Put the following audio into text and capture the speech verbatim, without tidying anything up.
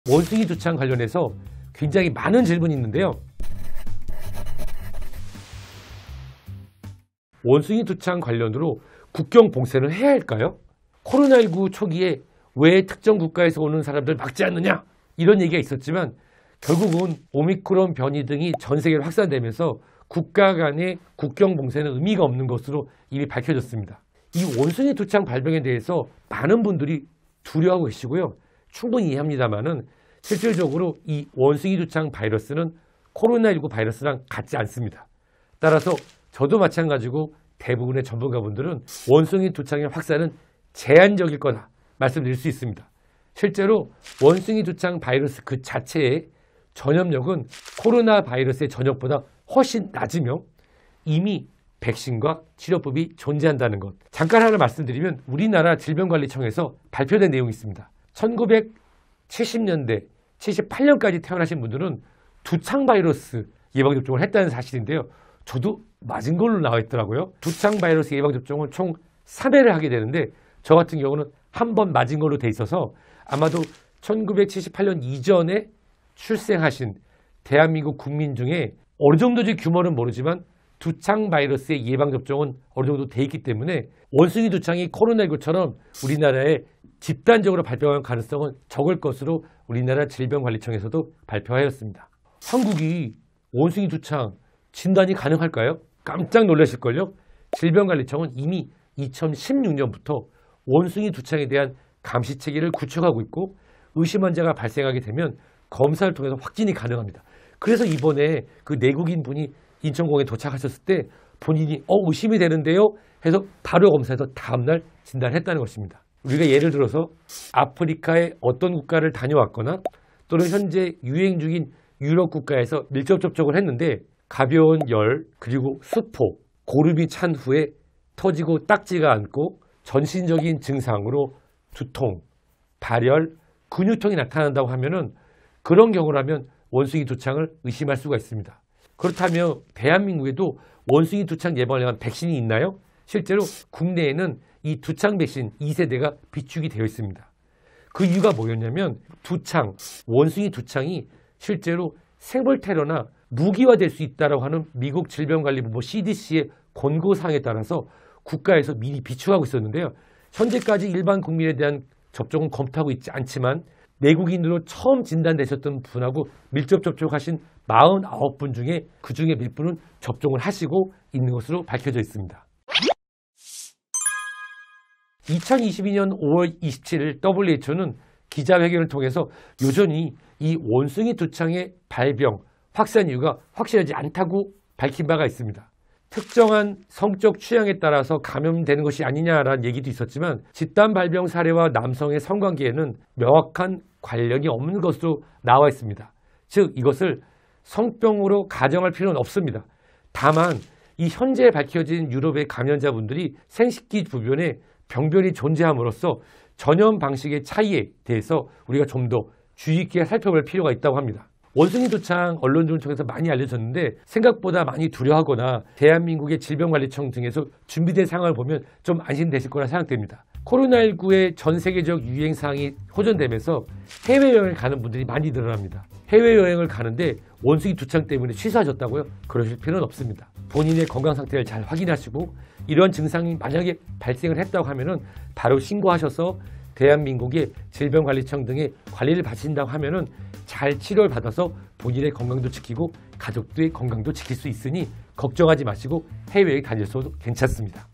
원숭이 두창 관련해서 굉장히 많은 질문이 있는데요. 원숭이 두창 관련으로 국경 봉쇄를 해야 할까요? 코로나십구 초기에 왜 특정 국가에서 오는 사람들 막지 않느냐? 이런 얘기가 있었지만 결국은 오미크론 변이 등이 전 세계로 확산되면서 국가 간의 국경 봉쇄는 의미가 없는 것으로 이미 밝혀졌습니다. 이 원숭이 두창 발병에 대해서 많은 분들이 두려워하고 계시고요. 충분히 이해합니다만은 실질적으로 이 원숭이 두창 바이러스는 코로나십구 바이러스랑 같지 않습니다. 따라서 저도 마찬가지고 대부분의 전문가분들은 원숭이 두창의 확산은 제한적일 거다 말씀드릴 수 있습니다. 실제로 원숭이 두창 바이러스 그 자체의 전염력은 코로나 바이러스의 전염보다 훨씬 낮으며 이미 백신과 치료법이 존재한다는 것. 잠깐 하나 말씀드리면 우리나라 질병관리청에서 발표된 내용이 있습니다. 천구백칠십 년대, 칠십팔 년까지 태어나신 분들은 두창 바이러스 예방접종을 했다는 사실인데요. 저도 맞은 걸로 나와 있더라고요. 두창 바이러스 예방접종은 총 삼 회를 하게 되는데 저 같은 경우는 한 번 맞은 걸로 돼 있어서 아마도 천구백칠십팔 년 이전에 출생하신 대한민국 국민 중에 어느 정도의 규모는 모르지만 두창 바이러스의 예방접종은 어느 정도 돼 있기 때문에 원숭이 두창이 코로나십구처럼 우리나라에 집단적으로 발병할 가능성은 적을 것으로 우리나라 질병관리청에서도 발표하였습니다. 한국이 원숭이 두창 진단이 가능할까요? 깜짝 놀라실걸요? 질병관리청은 이미 이천십육 년부터 원숭이 두창에 대한 감시 체계를 구축하고 있고 의심 환자가 발생하게 되면 검사를 통해서 확진이 가능합니다. 그래서 이번에 그 내국인 분이 인천공항에 도착하셨을 때 본인이 어 의심이 되는데요 해서 바로 검사해서 다음날 진단했다는 것입니다. 우리가 예를 들어서 아프리카의 어떤 국가를 다녀왔거나 또는 현재 유행 중인 유럽 국가에서 밀접 접촉을 했는데 가벼운 열 그리고 수포, 고름이 찬 후에 터지고 딱지가 않고 전신적인 증상으로 두통, 발열, 근육통이 나타난다고 하면은 그런 경우라면 원숭이 두창을 의심할 수가 있습니다. 그렇다면 대한민국에도 원숭이 두창 예방을 위한 백신이 있나요? 실제로 국내에는 이 두창 백신 이 세대가 비축이 되어 있습니다. 그 이유가 뭐였냐면 두창, 원숭이 두창이 실제로 생물테러나 무기화될 수 있다고 하는 미국 질병관리본부 씨디씨의 권고사항에 따라서 국가에서 미리 비축하고 있었는데요. 현재까지 일반 국민에 대한 접종은 검토하고 있지 않지만 내국인으로 처음 진단되셨던 분하고 밀접 접촉하신 사십구 분 중에 그 중에 몇 분은 접종을 하시고 있는 것으로 밝혀져 있습니다. 이천이십이 년 오월 이십칠일 더블유에이치오는 기자회견을 통해서 여전히 이 원숭이 두창의 발병, 확산 이유가 확실하지 않다고 밝힌 바가 있습니다. 특정한 성적 취향에 따라서 감염되는 것이 아니냐라는 얘기도 있었지만 집단 발병 사례와 남성의 성관계에는 명확한 관련이 없는 것으로 나와 있습니다. 즉 이것을 성병으로 가정할 필요는 없습니다. 다만 이 현재 밝혀진 유럽의 감염자분들이 생식기 부변에 병변이 존재함으로써 전염 방식의 차이에 대해서 우리가 좀 더 주의 있게 살펴볼 필요가 있다고 합니다. 원숭이 두창 언론들을 통해서 많이 알려졌는데 생각보다 많이 두려워하거나 대한민국의 질병관리청 등에서 준비된 상황을 보면 좀 안심되실 거라 생각됩니다. 코로나십구의 전 세계적 유행상이 호전되면서 해외여행을 가는 분들이 많이 늘어납니다. 해외여행을 가는데 원숭이 두창 때문에 취소하셨다고요? 그러실 필요는 없습니다. 본인의 건강 상태를 잘 확인하시고 이러한 증상이 만약에 발생을 했다고 하면은 바로 신고하셔서 대한민국의 질병관리청 등의 관리를 받으신다고 하면은 잘 치료를 받아서 본인의 건강도 지키고 가족들의 건강도 지킬 수 있으니 걱정하지 마시고 해외여행 다니셔도 괜찮습니다.